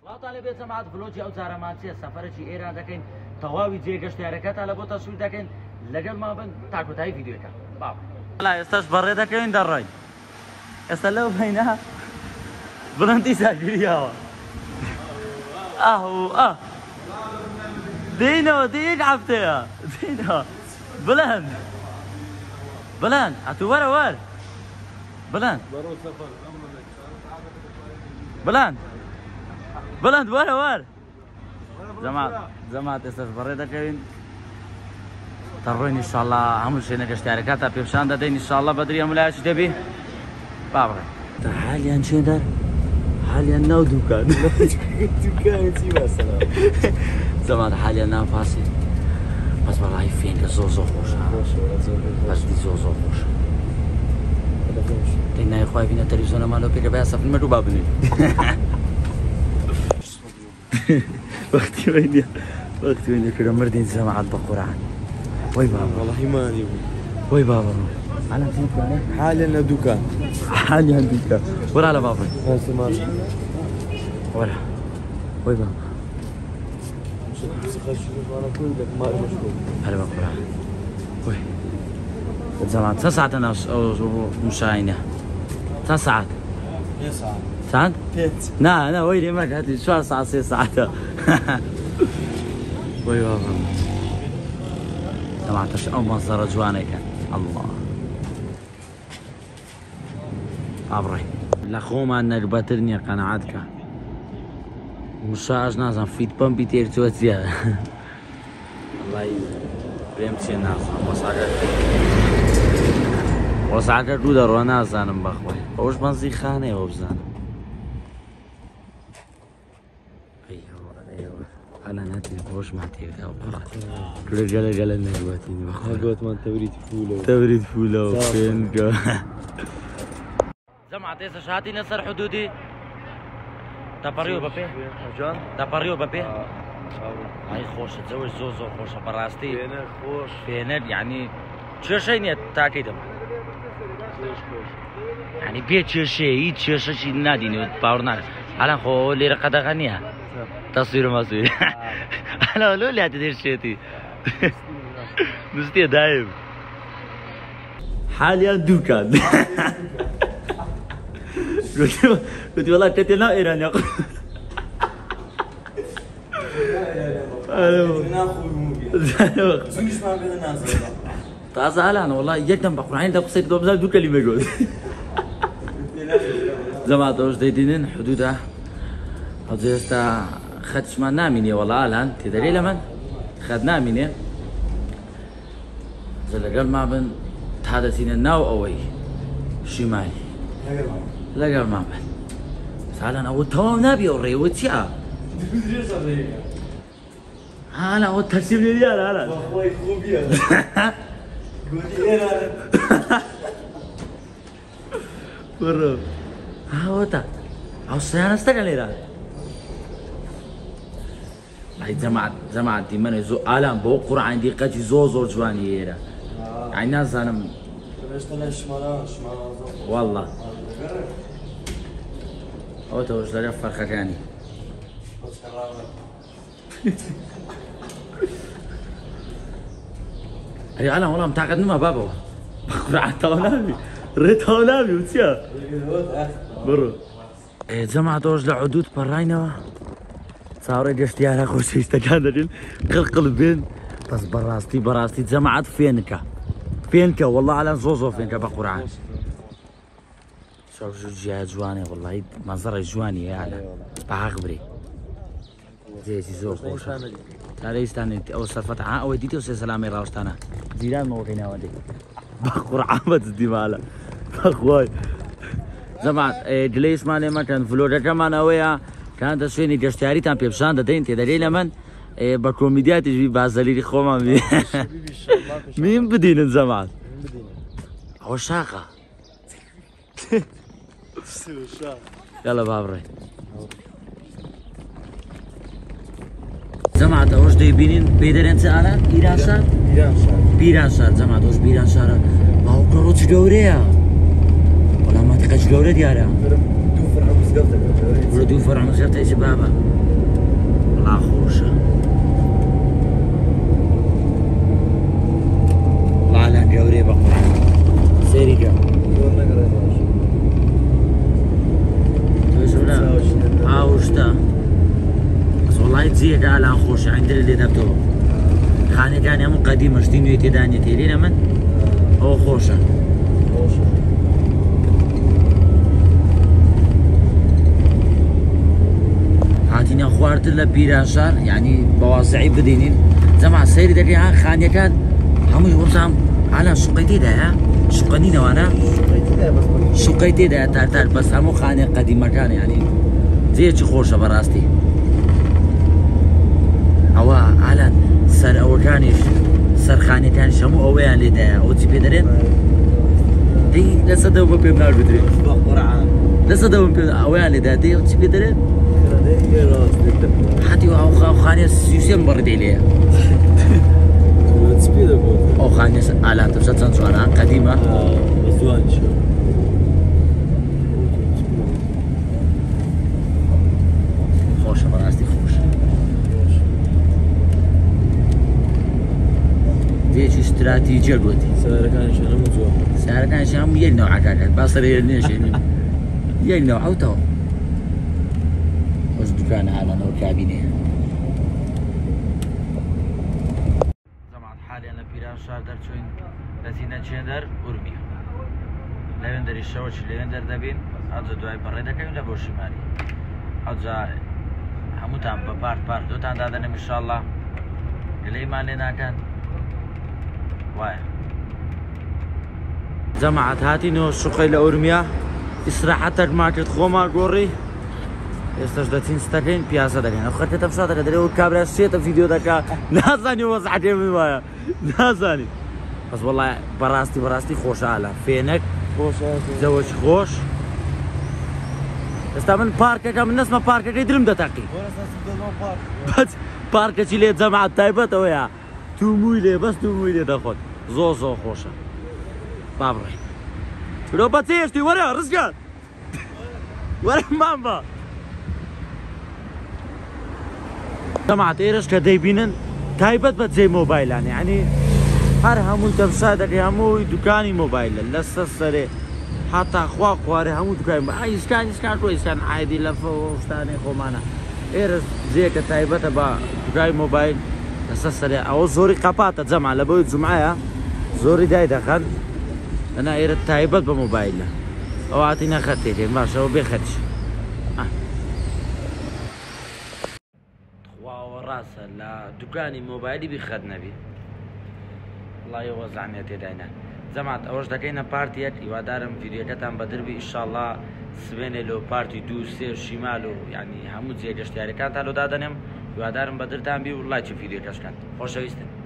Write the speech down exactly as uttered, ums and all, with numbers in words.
طالب جماعة فلوجي أو زارماتي سفرتي إيران دكين تواوي جي گشتیارەکەت لە بۆ تەسویر دەکەین لەگەڵ ما بن تا کۆتایی ڤیدیۆکە باو لا ئێستاش بەڕێ دەکەوین دەڕۆین ئێستا لەو بەینە بڵندی ساگریاوە ئاهو ئا دێینەوە دێ یەک هەفتەیە دێینەوە بڵند بڵند ئەتوو وەرە وەر بڵند بڵند بلند وەرە وەر جەماعەت جەماعەت ئێستاش بەڕێ دەکەوین دەڕۆین ئینشاڵڵا هەموو شوێنە گەشتیارەکە تا پێشان دەدەین ئینشاڵڵا بەدری هەموو لایەکی دەبێ با بڕێ حالیان چێدە حالیان ناو دووکان دووکانی چی بەسەڵا جەماعەت حالیان ناپاسی بەس وەڵاهی فێنکە زۆر زۆر خۆشە بەشتی زۆر زۆر خۆشە دەی نای خوای بینە تەلەڤیزیۆنەمانەوە پێکە بەیان سەفرمە دوو با بنووی وقتی وینیا وقتی وینیا که مردین جماعت بقرآن وای بابا والله ماني وای بابا على فين كان حاليا ندوكان حاليا ندوكان ورا على بابا هسه ماشي ورا وای بابا انا كل لك ما مشكور هلا بقرآن وای جماعت ساعات انا مشاهینه ساعات يا ساعات ساعات؟ بيت لا لا ويلي ما هاتي شو ساعة ست ساعات وي بابا سمعتش أو منظر جواني كان الله أبري لخوم عنا الباترنيا قناعتك مشاهج نازم فيت بام بيتير توت زيادة الله بريمتي نازم وصاقر وصاقر دو در و نازانم بخوي وش بنزي خانه وبزانم أنا ناتي بوش ما تيجي أو كل جل جل النجواتين قلت ما توريد فولو توريد فولو فين جو جماعة إيش شهادتي نصر حدودي تبريو بابي جان تبريو بابي هاي خوش تزوج زوزو خوش براستي فينا خوش فينا يعني شو شيء تأكيد يعني بيت شو شيء شو شيء نادي باورنا على خو اللي رقد غنيها تصوير مصوير انا قالوا لي هتدير شيتي مستي دايم حاليا دوكان قلت قلت والله كنت انا ايران يا تازه انا والله يقدم بقرعين ده قصيت دوبزا دو كلمه يقول جماعه دوش ديدين حدودها هذا خدش ما ناميني والله الان تدري لمن خد ناميني زل قال ما بن تحدثين الناو اوي شمالي لا قال ما بن سالنا او تو نبي اوري وتيا هلا هو ترسيب لي هلا هلا اخوي خوبيا قولي انا برو ها هو تا او سيانا استقليرا هاي جماعة جماعة دي من زو آلام بو قرآن دي قتي زو زور جواني يرا يعني ناس أنا والله أو توش ده فرخة كاني هاي آلام والله متعقد نما بابا قرآن تاونامي ريت تاونامي وتيا برو جماعة توش لعدود براينا صاروا گشتیارە خۆشەویستەکان دەرێن قڵقڵ بێن بەس بەڕاستی بەڕاستی جەماعەت فێنکە فێنکە والله ئالان زۆر زۆر فێنکە بە قورعان شەو ژیای جوانێ وەڵڵاهی مەنزەڕی جوانی هەیە ئالان بەحەق برێ جێسی زۆر خۆشە تا لەویستانێت ئەو سەرفەتە ها ئەوەی دیتەوە سێ سەلامی ڕاوشتانە جیرانمەوەکەی ناوەندێ بە قورعان بەجددی مالە بەخوای جەماعەت گلەی ئیسمانێ مەکەن ڤلۆگەکەمان ئەوەیە كانت شويني جشتياري تام بيبشان دتين تدري لمن بكوميديات تجي بازليري خوما مين مين بدين الزمان هو شاقة يلا بابري جماعة وش دي بينين بيدرين سألا إيران شار إيران شار بيران شار جماعة وش بيران شار ما هو كروتش دوريا ولا ما تقش دوري ديارها دو فرع مسقطة ولدو فرع مزيرتي شبابه والله خوشه والله لا قوري بقى سيري جو ها وشتا بس والله تزيد على خوش عند اللي دبتو خاني كان يوم قديم اشتين ويتي داني تيرينا من او خوشه هاتينا خوارت لا بيراشار يعني بواسعي بدينين زعما سيري داك ها خاني كان هم يوصام على سوقيتي ده سوقني وانا سوقيتي ده تار تار بس همو خاني قديمه كان يعني زيتي خوشه براستي او على سر او كانش سر خاني كان شمو او يعني ده او تي بيدرين دي لسه ما بيمنار بدري لسه ما او يعني ده دي او تي بيدرين حتى او خاني يوسم برد عليه او خاني على تبسط صورة قديمة مزوان شو خوش براستي خوش ديش استراتيجية قلتي سعر كان شنو مزوان سعر كان شام يل نوع كاكا باصر يل شنو يل نوع او تو وش دكان على نور كابينه زعما حاليا بيران شهر در چوين لزينة چندر ورمية لويندر الشوش لويندر دبين أجا دواي بري دكاين لبو شمالي أجا هموتان ببارت بارت دوتان دادنم إن شاء الله اللي ما لنا كان واي جماعة هاتي نو سوقي لأورميا استراحتك ماركت خوما قوري استش داتين ستاكين بياسة دكاين أخرت تفشا دكا دريو كابرا سيتا فيديو دكا نازاني وزعتي من وايا نازاني بس والله براستي براستي خوش على فينك خوش زوج خوش استعمل باركك من الناس ما باركك يدرم ده تاقي بس باركك اللي جماعة طيبة تويا توموي لي بس توموي لي داخل زو زو خوشة بابري لو باتيشتي ورا رزقات ورا مامبا جماعة ايرش كدايبينن تايبت بس زي موبايل يعني هر همو تبصادك همو دكاني موبايل لسه سري حتى اخوا خواري همو دكاني اي اسكان اسكان كوي اسكان عادي لفه وستاني خومانا ايرس زيك تايبت با دكاني موبايل لسه سري او زوري قباطة جمعة لبوي جمعة زوري داي دخل انا ايرت تايبت بموبايل او اعطينا خطيتي ماشي هو بيخدش خوا وراسه لا دكاني موبايلي بيخد نبي الله يوزعني تدينا جماعة أوش دكينا بارتيات يوادارم فيديو كتام بدربي إن شاء الله سبيني لو بارتي دو سير شمالو يعني همو زيك اشتياري كانت هلو دادنم يوادارم بدرتان بي والله تشوف فيديو كاش كان خوش ويستن